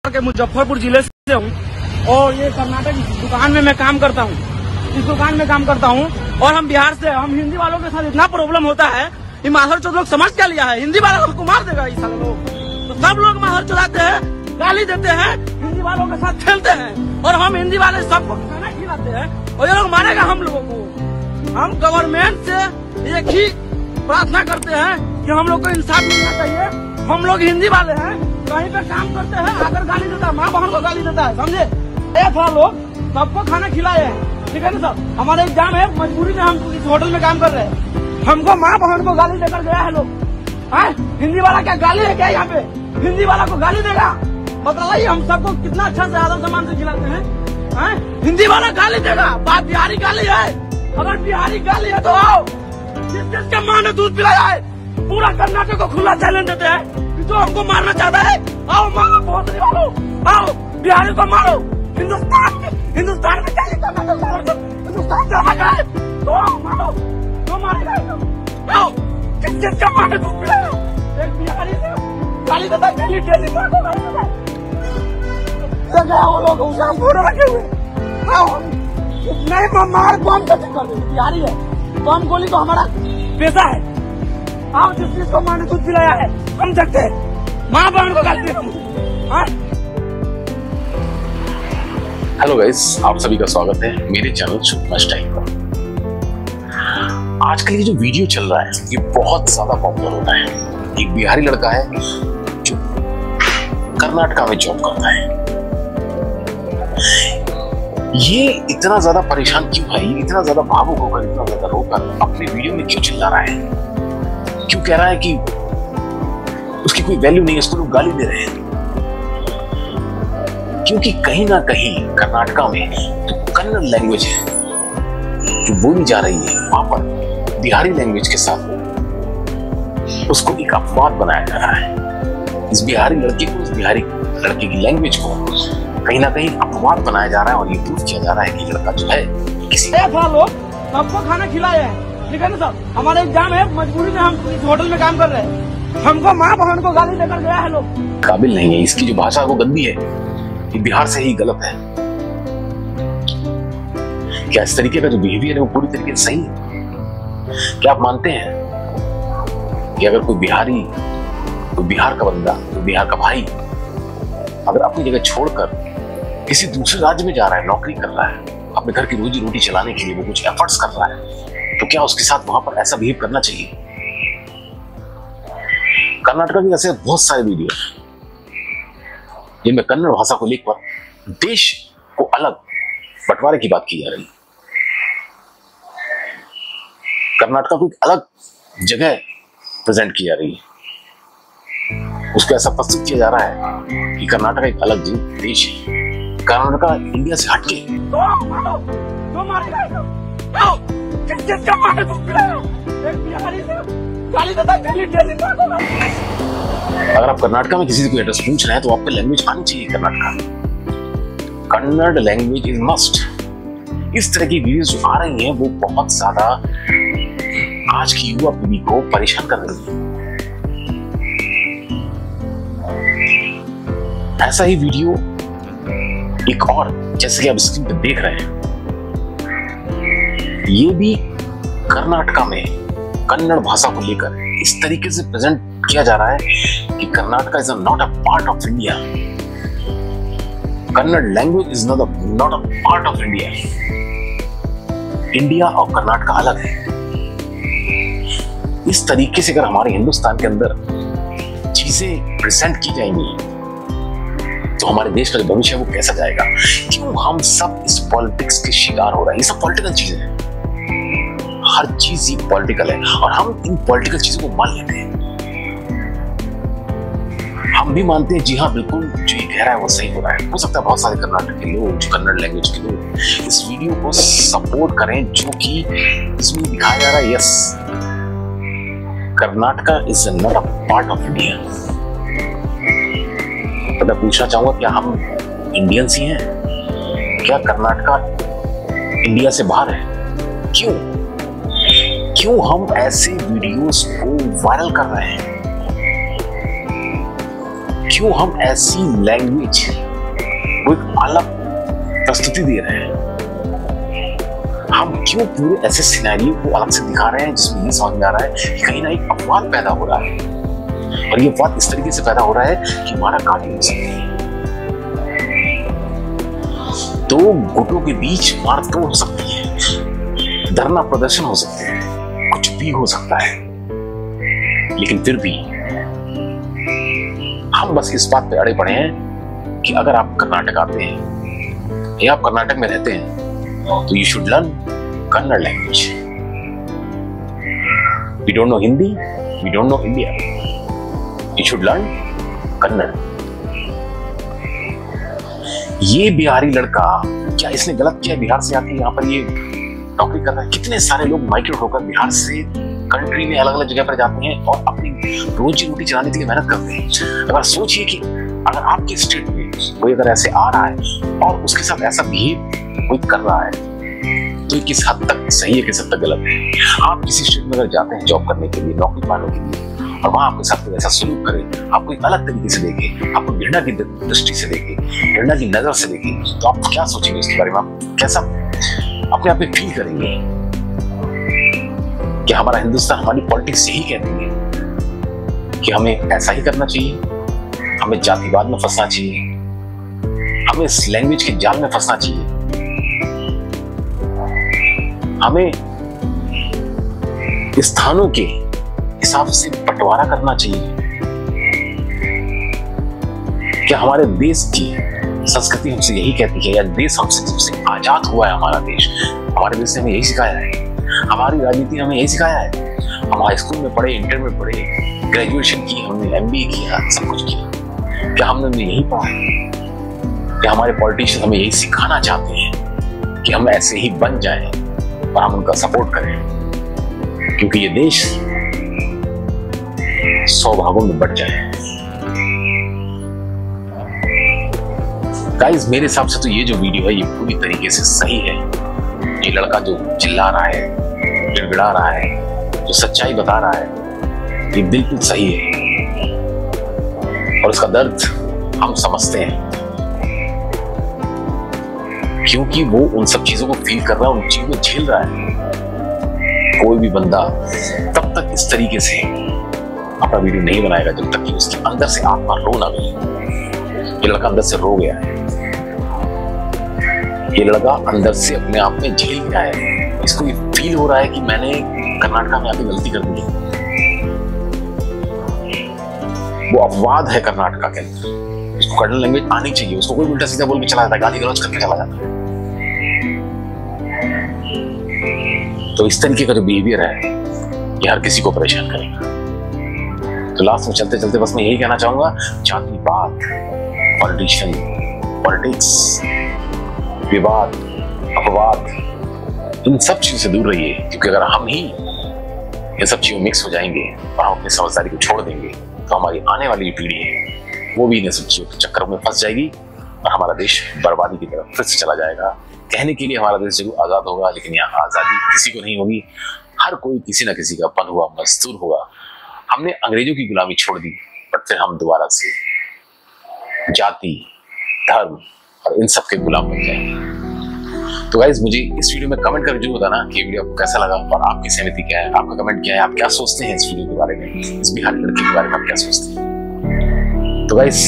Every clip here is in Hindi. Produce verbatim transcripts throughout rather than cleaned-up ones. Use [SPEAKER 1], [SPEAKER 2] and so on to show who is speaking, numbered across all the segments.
[SPEAKER 1] के मुजफ्फरपुर जिले से हूँ और ये कर्नाटक दुकान में मैं काम करता हूँ। इस दुकान में काम करता हूँ और हम बिहार से, हम हिंदी वालों के साथ इतना प्रॉब्लम होता है कि माहौल चौथ लोग समझ क्या लिया है, हिंदी वाला को मार देगा इस सारे लोग। तो सब लोग माहौल चलाते हैं, गाली देते हैं, हिंदी वालों के साथ खेलते हैं और हम हिंदी वाले सबको खाना खिलाते हैं और ये लोग मारेगा हम लोगों को। हम गवर्नमेंट से एक ही प्रार्थना करते हैं कि हम लोग को इंसाफ मिलना चाहिए। हम लोग हिंदी वाले हैं, कहीं पे काम करते हैं, अगर गाली देता है, माँ बहन को गाली देता है, समझे। एक बार लोग सबको खाना खिलाए हैं, ठीक है ना सर। हमारे एग्जाम है, मजबूरी में हम इस होटल में काम कर रहे हैं। हमको माँ बहन को गाली देकर गया है लोग। हाँ, हिंदी वाला क्या गाली है क्या? यहाँ पे हिंदी वाला को गाली देगा? बताइए, हम सबको कितना अच्छा से आदर सम्मान से खिलाते हैं। हाँ, हिंदी वाला गाली देगा? बात बिहारी गाली है। अगर बिहारी गाली है तो आओ, जिस जिसके माँ ने दूध पिलाया है, पूरा कर्नाटक को खुला चैलेंज देते हैं। जो हमको मारना चाहता है, आओ मारो, बहुत वालों, आओ बिहारी को मारो। हिंदुस्तान हिंदुस्तान में क्या कर्नाटक, हिंदुस्तान से हटा है तो आओ मारो, तो मारेगा। आओ, जिस जिसका माँ ने दूध पिलाया, एक बिहारी से गाली देता है, डेली डेली माँ को गाली देता है। वो लोग उसे फोटो रखे हुए, आओ नहीं मार बम कर देंगे। बिहारी है, बम गोली तो हमारा पेशा है। आओ, जिस चीज को माँ ने दूध पिलाया है, हम सकते हैं, माँ बहन को गाली देते।
[SPEAKER 2] हेलो गाइस, आप सभी का स्वागत है मेरे चैनल सुपमा स्टाइल पर। आजकल ये जो वीडियो चल रहा है ये बहुत ज्यादा पॉपुलर होता है। एक बिहारी लड़का है जो कर्नाटका में जॉब करता है। ये इतना ज्यादा परेशान क्यों है, ये इतना ज्यादा भावुक होकर, इतना ज्यादा रोकर अपने वीडियो में क्यों चिल्ला रहा है? क्यों कह रहा है कि उसकी कोई वैल्यू नहीं है, उसको लोग गाली दे रहे हैं? क्योंकि कहीं ना कहीं कर्नाटका में जो कन्नड़ लैंग्वेज है जो बोली जा रही है, वहां पर बिहारी लैंग्वेज के साथ उसको एक अपवाद बनाया जा रहा है। इस बिहारी लड़के को, इस बिहारी लड़के की लैंग्वेज को कहीं ना कहीं अपवाद बनाया जा रहा है और ये प्रूफ किया जा रहा है कि लड़का जो है किसी
[SPEAKER 1] लोग सबको खाना खिलाए हैं, ठीक है ना सर। हमारे एग्जाम है, मजबूरी में हम इस होटल में काम कर रहे हैं। हमको माँ बहन को गाली देकर गया है लोग। काबिल
[SPEAKER 2] नहीं है, इसकी जो भाषा वो गंदी है, ये बिहार से ही गलत है। क्या इस तरीके का जो बिहेवियर है वो पूरी तरीके से सही है? क्या आप मानते हैं कि अगर कोई बिहारी, कोई बिहार का बंदा, कोई बिहार का भाई अगर अपनी जगह छोड़कर किसी दूसरे राज्य में जा रहा है, नौकरी कर रहा है, अपने घर की रोजी रोटी चलाने के लिए वो कुछ एफर्ट्स कर रहा है, तो क्या उसके साथ वहां पर ऐसा बिहेव करना चाहिए? कर्नाटका की ऐसे बहुत सारे वीडियो जिनमें कन्नड़ भाषा को लेकर देश को अलग बंटवारे की बात की जा रही है। कर्नाटका को एक अलग जगह प्रेजेंट की जा रही है। उसको ऐसा प्रस्तुत किया जा रहा है कि कर्नाटक एक अलग देश है, कर्नाटका इंडिया से हटके।
[SPEAKER 1] तो मारो, तो मारेगा। आओ, जिस जिसका माँ ने दूध पिलाया, एक बिहारी से गाली देता है, डेली डेली माँ को गाली देता है।
[SPEAKER 2] अगर आप कर्नाटका में किसी से कोई एड्रेस पूछ रहे हैं तो आपको लैंग्वेज आनी चाहिए Karnataka. Kannada language is must. इस तरह की वीडियोस जो आ रही हैं वो बहुत ज्यादा आज की युवा पीढ़ी को परेशान कर रही है। ऐसा ही वीडियो एक और, जैसे कि आप स्क्रीन पर देख रहे हैं, ये भी कर्नाटका में कन्नड़ भाषा को लेकर इस तरीके से प्रेजेंट किया जा रहा है कि Karnataka is not a part of India. Kannada language is not not a part of India. India और कर्नाटका अलग है। इस तरीके से अगर हमारे हिंदुस्तान के अंदर चीजें प्रेजेंट की जाएंगी तो हमारे देश का जो भविष्य है वो कैसा जाएगा? क्यों हम सब इस पॉलिटिक्स के शिकार हो रहे हैं? ये सब पॉलिटिकल चीजें हैं, हर चीज ये पॉलिटिकल है और हम इन पॉलिटिकल चीजों को मान लेते हैं। हम भी मानते हैं, जी हाँ बिल्कुल, जो ये कह रहा है वो सही हो रहा है। हो सकता है बहुत सारे कर्नाटक के लोग, जो कन्नड़ लैंग्वेज के लोग इस वीडियो को सपोर्ट करें, जो कि इसमें दिखाया जा रहा है yes, Karnataka is not a part of India. तो मैं पूछना चाहूंगा, क्या हम इंडियंस ही हैं? क्या कर्नाटका इंडिया से बाहर है? क्यों क्यों हम ऐसे वीडियोस को वायरल कर रहे हैं? क्यों हम ऐसी लैंग्वेज को एक अलग प्रस्तुति दे रहे हैं? हम क्यों पूरे ऐसे सिनेरियो को अलग से दिखा रहे हैं जिसमें ये समझ में आ रहा है कि कहीं ना एक अपवाद पैदा हो रहा है, और ये अपवाद इस तरीके से पैदा हो रहा है कि हमारा काटी हो सकती है, दो गुटों के बीच मारतोड़ हो सकती है, धरना प्रदर्शन हो सकते हैं, कुछ भी हो सकता है। लेकिन फिर भी हम बस इस बात पे अड़े पड़े हैं कि अगर आप कर्नाटक आते हैं या आप कर्नाटक में रहते हैं तो you should learn Kannada language. We don't know Hindi, we don't know India, you should learn Kannada. ये बिहारी लड़का, क्या इसने गलत किया? बिहार से आके यहाँ पर ये नौकरी कर रहा है। कितने सारे लोग माइग्रेट होकर बिहार से कंट्री में अलग अलग जगह पर जाते हैं और अपनी रोजी रोटी चलाने के लिए मेहनत करते हैं। अगर सोचिए कि अगर आपके स्टेट में कोई अगर ऐसे आ रहा है और उसके साथ ऐसा बिहेव कोई कर रहा है तो ये किस हद तक सही है, किस हद तक गलत है। आप किसी स्टेट में अगर जाते हैं जॉब करने के लिए, नौकरी पाने के लिए, और वहां आपके साथ ऐसा सलूक करे, आपको एक अलग तरीके से देखे, आपको घृणा की दृष्टि से देखे, घृणा की नजर से देखे, तो आप क्या सोचेंगे उसके बारे में? आप कैसा अपने आप में फील करेंगे कि हमारा हिंदुस्तान, हमारी पॉलिटिक्स यही कहती है कि हमें ऐसा ही करना चाहिए, हमें जातिवाद में फंसना चाहिए, हमें इस लैंग्वेज के जाल में फंसना चाहिए, हमें स्थानों के हिसाब से बंटवारा करना चाहिए। क्या हमारे देश की संस्कृति हमसे यही कहती है, या देश हमसे सबसे आजाद हुआ है हमारा देश? हमारे देश ने हमें यही सिखाया है, हमारी राजनीति ने हमें यही सिखाया है। हम हाई स्कूल में पढ़े, इंटर में पढ़े, ग्रेजुएशन की, हमने एमबीए किया, सब कुछ किया। क्या हमने यही पढ़ा? क्या हमारे पॉलिटिशियन हमें यही सिखाना चाहते हैं कि हम ऐसे ही बन जाएं और हम उनका सपोर्ट करें क्योंकि ये देश सौ भागों में बट जाए? गाइस, मेरे हिसाब से तो ये जो वीडियो है ये पूरी तरीके से सही है। ये लड़का जो चिल्ला रहा है, गिड़गिड़ा रहा है, जो सच्चाई बता रहा है, ये बिल्कुल सही है और उसका दर्द हम समझते हैं क्योंकि वो उन सब चीजों को फील कर रहा है, उन चीजों को झेल रहा है। कोई भी बंदा तब तक इस तरीके से अपना वीडियो नहीं बनाएगा जब तक कि उसके अंदर से आत्मा रो ना गई। ये लड़का अंदर से रो गया है, ये लड़का अंदर से अपने आप में झेल गया है। इसको ये फील हो रहा है कि मैंने कर्नाटक में आके गलती कर दी। वो अपवाद है कर्नाटक के अंदर, उसको कन्नड़ लैंग्वेज आनी चाहिए। उसको कोई उल्टा सीधा बोल के चला जाता है, गाली गलौज करके चला जाता है। तो इस तरीके का जो बिहेवियर है ये हर किसी को परेशान करेगा। तो लास्ट में चलते चलते बस मैं यही कहना चाहूंगा, जातिवाद, पॉलिटिशियन, पॉलिटिक्स, विवाद, अपवाद, इन सब चीजों से दूर रहिए क्योंकि अगर हम ही इन सब चीजों मिक्स हो जाएंगे और हम अपनी समझदारी को छोड़ देंगे तो हमारी आने वाली पीढ़ी है वो भी इन सब चीजों के चक्कर में फंस जाएगी और हमारा देश बर्बादी की तरफ फिर से चला जाएगा। कहने के लिए हमारा देश जरूर आजाद होगा, लेकिन यहाँ आजादी किसी को नहीं होगी। हर कोई किसी ना किसी का पन हुआ मजदूर होगा। हमने अंग्रेजों की गुलामी छोड़ दी, पर फिर हम दोबारा से जाति, धर्म और इन सब के गुलाम बन जाएंगे। तो गाइस, मुझे इस वीडियो में कमेंट करके जरूर बताना कि ये वीडियो आपको कैसा लगा और आपकी सहमति क्या है, आपका कमेंट क्या है, आप क्या सोचते हैं इस वीडियो के बारे में, इस बिहारी लड़के के बारे में आप क्या सोचते हैं। तो गाइस,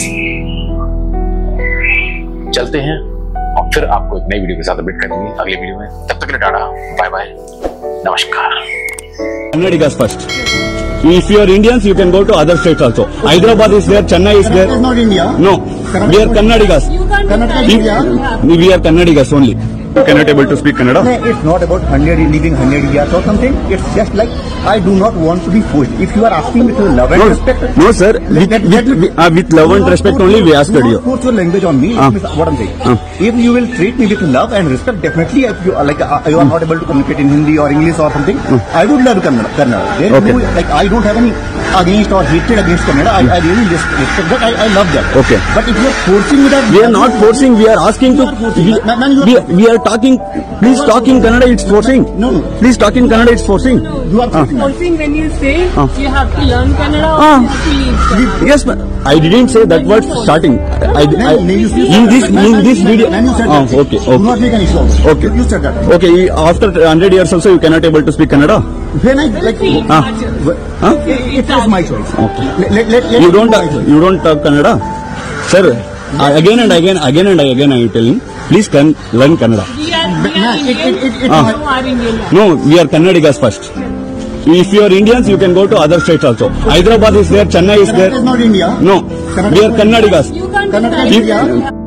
[SPEAKER 2] चलते हैं और फिर आपको एक नई वीडियो के साथ अपडेट करेंगे अगले वीडियो में। तब तक के लिए टाटा, बाय बाय, नमस्कार।
[SPEAKER 3] Kannadigas first. If you are Indians, you can go to other states also. Hyderabad is there, Chennai is there.
[SPEAKER 4] Is not India.
[SPEAKER 3] No, we are Kannadigas.
[SPEAKER 4] Karnataka is India.
[SPEAKER 3] We are Kannadigas only. You cannot able to speak Kannada.
[SPEAKER 4] No, it's not about hundred living hundred years or something. It's just like I do not want to be forced. If you are asking me to love and
[SPEAKER 3] No,
[SPEAKER 4] respect,
[SPEAKER 3] no sir. With,
[SPEAKER 4] let-
[SPEAKER 3] with,
[SPEAKER 4] let-
[SPEAKER 3] with, uh, with love and respect only we asked
[SPEAKER 4] do
[SPEAKER 3] you.
[SPEAKER 4] not force your language on me.
[SPEAKER 3] Ah.
[SPEAKER 4] Is what I'm saying.
[SPEAKER 3] Ah.
[SPEAKER 4] If you will treat me with love and respect, definitely if you are like uh, you are not able to communicate in Hindi or English or something, I would love Kannada. Kannada. There
[SPEAKER 3] Okay.
[SPEAKER 4] no, like I don't have any against or hatred against Kannada. I, I really respect that. I, I love that.
[SPEAKER 3] Okay.
[SPEAKER 4] But if you are forcing me that,
[SPEAKER 3] We are not forcing. We are asking to. We,
[SPEAKER 4] Man, man, you are-
[SPEAKER 3] we, we are are talking, please talk in Kannada, it's forcing.
[SPEAKER 4] No, no.
[SPEAKER 3] Please talk in Kannada, it's forcing.
[SPEAKER 4] You are forcing.
[SPEAKER 5] Forcing when you say
[SPEAKER 3] Ah.
[SPEAKER 5] you have to learn Kannada or
[SPEAKER 3] Ah.
[SPEAKER 5] you have to leave Kannada.
[SPEAKER 3] Yes, ma'am. I didn't say that word starting. I, I,
[SPEAKER 4] Then you said
[SPEAKER 3] in
[SPEAKER 4] that.
[SPEAKER 3] this, in this video.
[SPEAKER 4] Then you said
[SPEAKER 3] Ah,
[SPEAKER 4] that.
[SPEAKER 3] okay,
[SPEAKER 4] Do not
[SPEAKER 3] okay.
[SPEAKER 4] make an issue of it.
[SPEAKER 3] Okay.
[SPEAKER 4] You said that.
[SPEAKER 3] Okay, after one hundred years also you cannot able to speak Kannada?
[SPEAKER 4] When I, like,
[SPEAKER 3] Ah. Huh?
[SPEAKER 4] it was my choice.
[SPEAKER 3] Okay.
[SPEAKER 4] Let, let, let, let
[SPEAKER 3] You
[SPEAKER 4] it
[SPEAKER 3] don't,
[SPEAKER 4] be my choice.
[SPEAKER 3] you don't talk Kannada? Sir, I, again and again, again and again I am telling, please can, learn Kannada.
[SPEAKER 5] We are, we
[SPEAKER 4] Yeah,
[SPEAKER 5] are
[SPEAKER 4] it-
[SPEAKER 5] Indian.
[SPEAKER 4] it- it- it-
[SPEAKER 3] Ah.
[SPEAKER 5] You are Indian.
[SPEAKER 3] No, we are Kannadigas first. If you are Indians, you can go to other states also. Hyderabad is there, Chennai is
[SPEAKER 4] Karnataka
[SPEAKER 3] there.
[SPEAKER 4] is not India.
[SPEAKER 3] No, we are Kannadigas.
[SPEAKER 5] You can't
[SPEAKER 4] Kannada
[SPEAKER 5] decide.
[SPEAKER 4] is India.